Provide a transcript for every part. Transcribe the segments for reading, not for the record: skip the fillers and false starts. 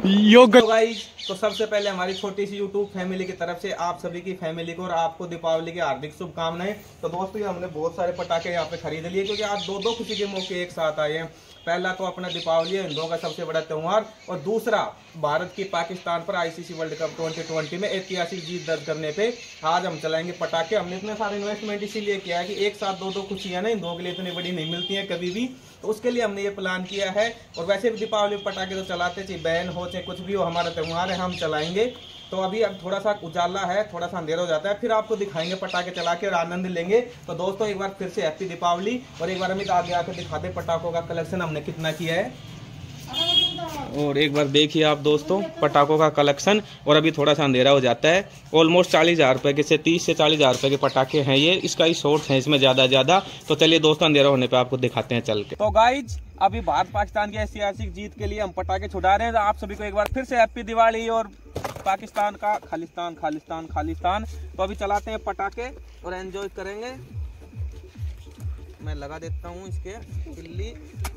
Yoga guys, तो सबसे पहले हमारी छोटी सी यूट्यूब फैमिली की तरफ से आप सभी की फैमिली को और आपको दीपावली की हार्दिक शुभकामनाएं। तो दोस्तों ये हमने बहुत सारे पटाखे यहाँ पे खरीद लिए क्योंकि आज दो खुशी के मौके एक साथ आए हैं। पहला तो अपना दीपावली है, हिंदुओं का सबसे बड़ा त्योहार, और दूसरा भारत की पाकिस्तान पर आईसीसी वर्ल्ड कप 2020 में ऐतिहासिक जीत दर्ज करने पे आज हम चलाएंगे पटाखे। हमने इतने सारे इन्वेस्टमेंट इसीलिए किया है कि एक साथ दो खुशियां ना हिंदुओं के लिए इतनी बड़ी नहीं मिलती हैं कभी भी, तो उसके लिए हमने ये प्लान किया है। और वैसे भी दीपावली पटाखे तो चलाते, चाहे बहन हो चाहे कुछ भी हो, हमारा त्योहार है, हम चलाएंगे। तो अभी अब थोड़ा सा उजाला है, थोड़ा सा अंधेरा हो जाता है, फिर आपको दिखाएंगे पटाखे चला के और आनंद लेंगे। तो दोस्तों एक बार फिर से हैप्पी दीपावली। और एक बार अमित आगे आकर दिखाते पटाखों का कलेक्शन हमने कितना किया है। और एक बार देखिए आप दोस्तों पटाखों का कलेक्शन। और अभी थोड़ा सा अंधेरा हो जाता है। ऑलमोस्ट 40,000 रुपये के, से 30 से 40,000 रुपये के पटाखे हैं ये। इसका ही शॉर्ट्स है इसमें ज़्यादा। तो चलिए दोस्तों अंधेरा होने पे आपको दिखाते हैं चल के। तो गाइज अभी भारत पाकिस्तान की ऐतिहासिक जीत के लिए हम पटाखे छुड़ा रहे हैं। तो आप सभी को एक बार फिर से हैप्पी दिवाली और पाकिस्तान का खालिस्तान। तो अभी चलाते हैं पटाखे और एंजॉय करेंगे। मैं लगा देता हूँ इसके किल्ली।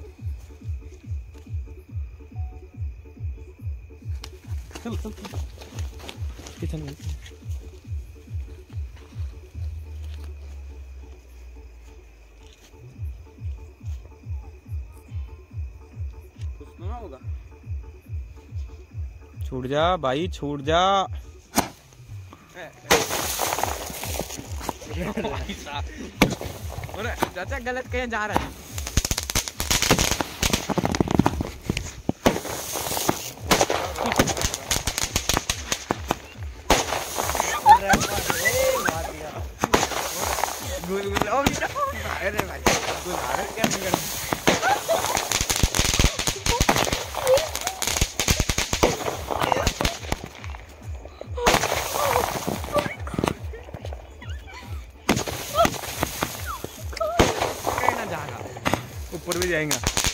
किचन में कुछ ना होगा। छूट जा भाई, छूट जा। चाचा गलत कहीं जा रहा है। अरे भाई क्या नहीं ऊपर भी जाएगा।